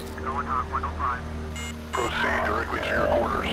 Going hot 105. Proceed directly to your quarters.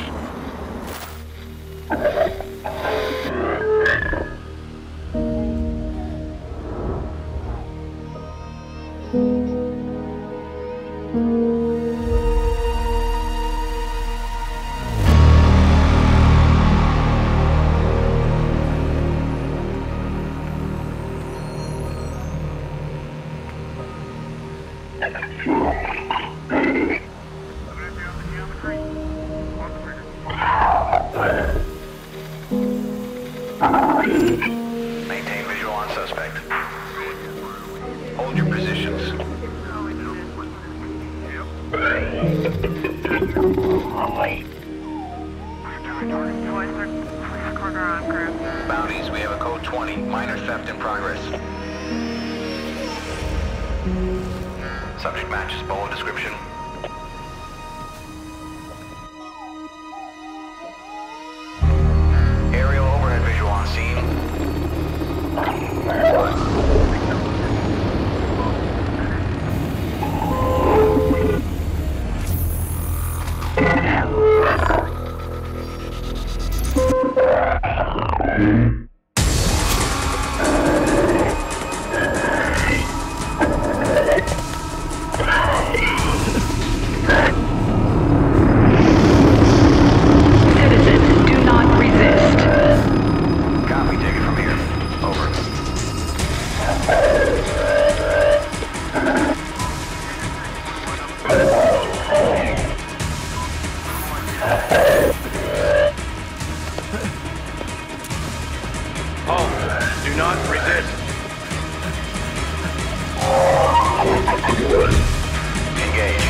Maintain visual on suspect. Hold your positions. Bounties, we have a code 20. Minor theft in progress. Subject matches below description. Aerial overhead visual on scene. Citizens, do not resist. Copy, take it from here. Over. Halt! Do not resist. Engage.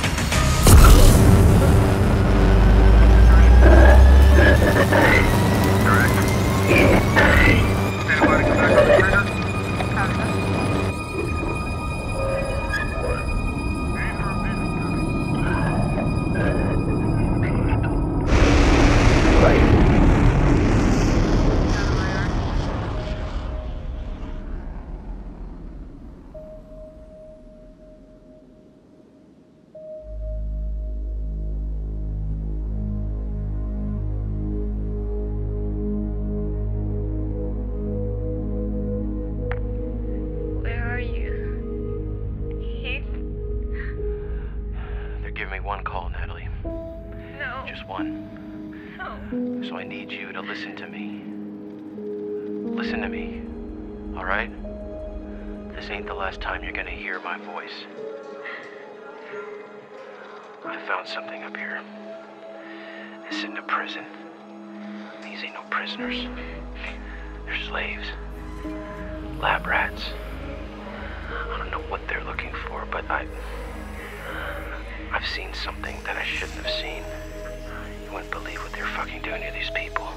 Where are you? Heath? They're giving me one call, Natalie. No. Just one. No. So I need you to listen to me. Listen to me, all right? This ain't the last time you're gonna hear my voice. I found something up here. This isn't a prison. These ain't no prisoners. They're slaves. Lab rats. I don't know what they're looking for, but I've seen something that I shouldn't have seen. You wouldn't believe what they're fucking doing to these people.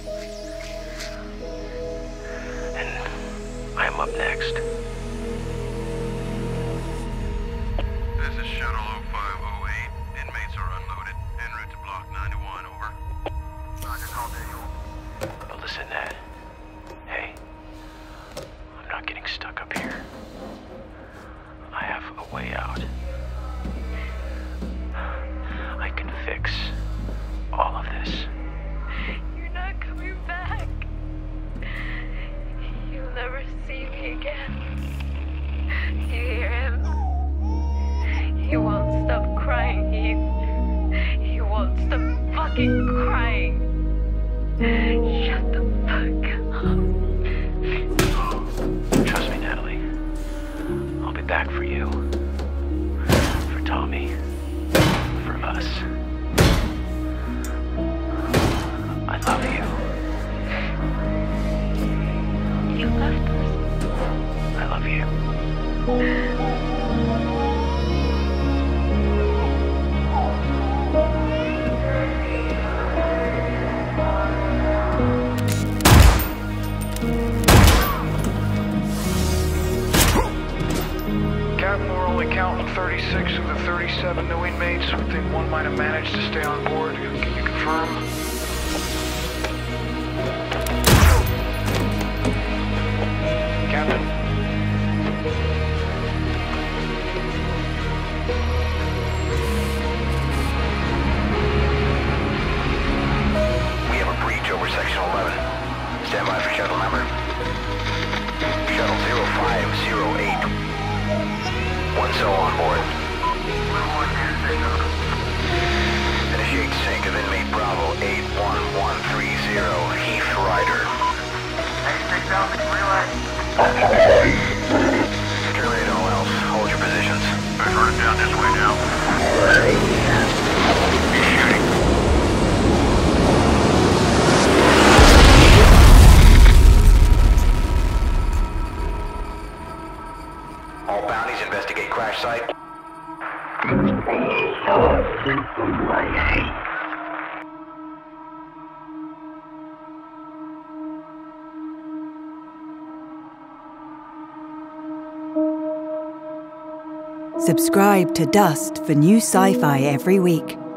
And I'm up next. This is Shuttle 0508. Inmates are unloaded. En route to Block 91, over. Roger, call visual. But listen, Nat. Hey, I'm not getting stuck up here. I have a way out. I can fix all of this. You're not coming back. You'll never see me again. You hear him? He won't stop crying, Heath. He won't stop fucking crying. Shut the fuck up. Trust me, Natalie. I'll be back for you. For Tommy. For us. I love you. You left us. I love you. Captain, we're only counting 36 of the 37 new inmates. We think one might have managed to stay on board. Can you confirm? Captain? Terminate all else. Hold your positions. Let's run it down this way now. Be shooting. All bounties investigate crash site. Subscribe to Dust for new sci-fi every week.